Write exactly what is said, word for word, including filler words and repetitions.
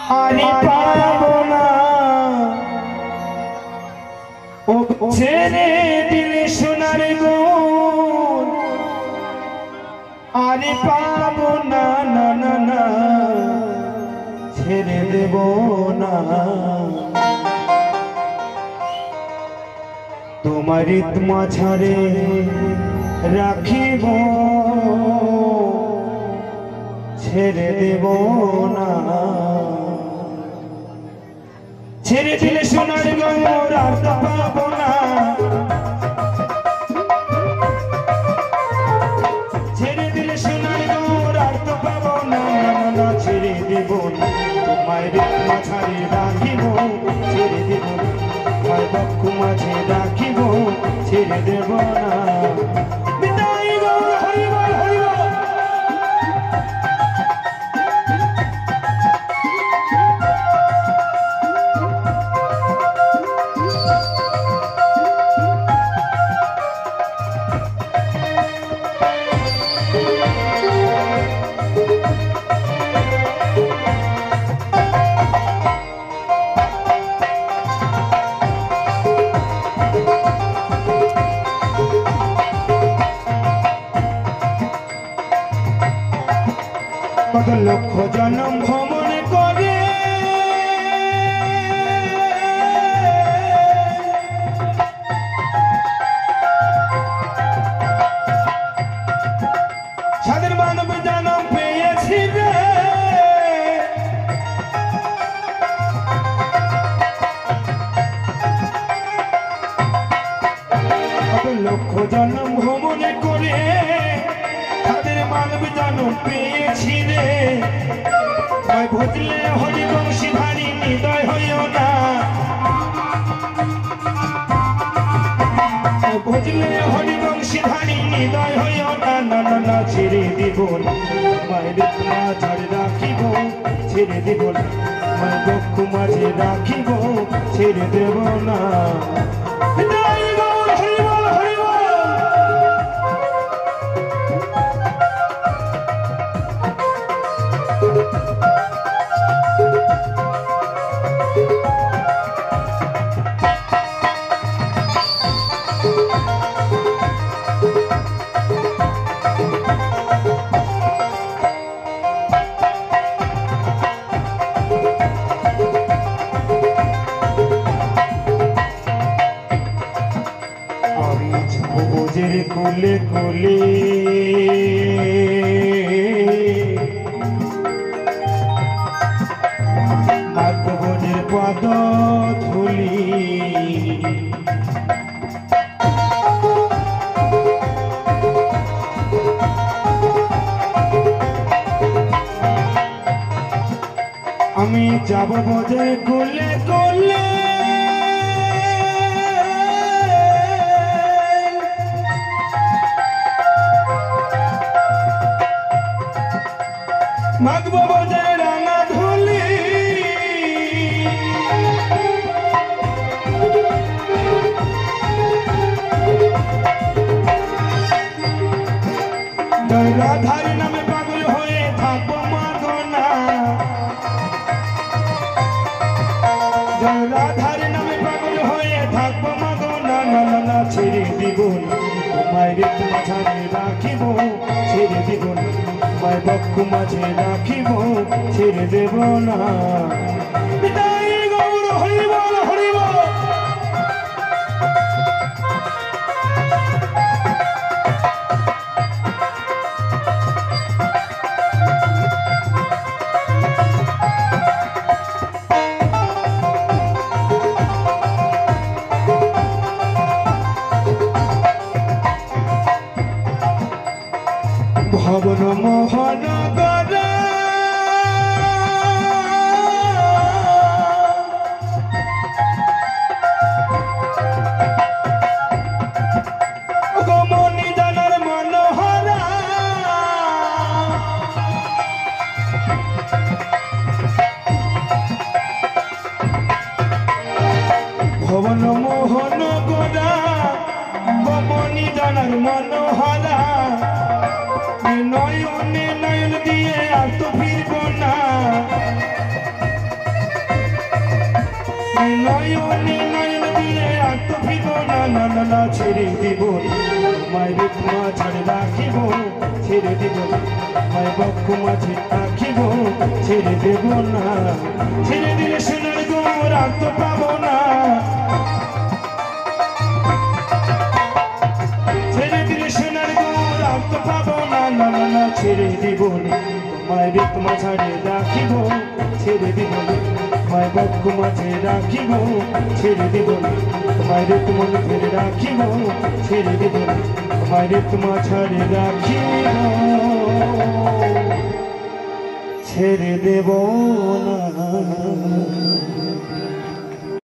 আরে পাবো না ও ছেড়ে দিলে সোনার গুণ আরে পাবো না না না না ছেড়ে দেব না তোমার মাঝারে রাখিব ছেড়ে দেব না ছেড়ে দিলে সোনার গৌর আর তো পাবো না ছেড়ে দিলে সোনার গৌর আর তো পাবো না না ছেড়ে দেব না তোমার মাঝারে রাখিব ছেড়ে দেব না তোমার বক্ষ মাঝে রাখিব ছেড়ে দেব না বিদায় গৌর হরিবল হরিবল কত লক্ষ জন্ম ভ্রমণ করে সাদের মানব জন্ম পেয়েছি রে কত লক্ষ জন্ম ভ্রমণ করে সাদের মানব জন্ম পেয়েছি রে ভজলে হরিবংশী ধারী হৃদয় হইও না ভজলে হরিবংশী ধারী হৃদয় হইও না না না না ছেড়ে দিব না মায়ের মাঝারে রাখিব ছেড়ে দিব না মায়ের বক্ষ মাঝে রাখিব ছেড়ে দেব না কুলে কুলে মাতবনের পদ ধুলি আমি যাব বোঝে কুলে কুলে মাগব বোঝে রাঙা ধুলি রাধার নামে পাগল হয়ে থাকবো মাগনা রাধার নামে পাগল হয়ে থাকবো মাগনা না না না ছেড়ে দিব না তোমায় মাঝারে রাখিব ছেড়ে দিব না তোমায় বক্ষ মাঝে রাখিব ছেড়ে দেব না বিদায় গৌর হরিবল হরিবল ভবন মোহন গড়া গমনি জানার মনোহরা ভবন মোহন গড়া গমনি জানার মনোহরা নয়নে নয়ন দিয়ে আর তো ফিরব না নয়নে নয়ন দিয়ে আর তো ফিরব না না না না ছেড়ে দেব তোমায় রূপ মাঝে রাখিব ছেড়ে দেব তোমায় বক্ষ মাঝে রাখিব ছেড়ে দেব না ছেড়ে দিলে সোনার গৌর আর তো পাবো না ছেড়ে দিলে সোনার গৌর আর তো পাবো না না না না ছেড়ে দেব তোমায় রূপ মাঝে রাখিব ছেড়ে দেব তোমায় বক্ষ মাঝে রাখিব ছেড়ে দেব তোমায় রূপ মন ফেরে রাখিব ছেড়ে দেব তোমায় রূপ মাঝে রাখিব ছেড়ে দেব না।